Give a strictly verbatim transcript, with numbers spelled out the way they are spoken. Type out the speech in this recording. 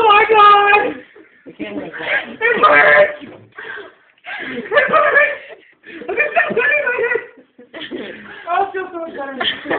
Oh my god! We can't make that. It hurts! It hurts! Look at that, look at my head! Oh, I feel so much better.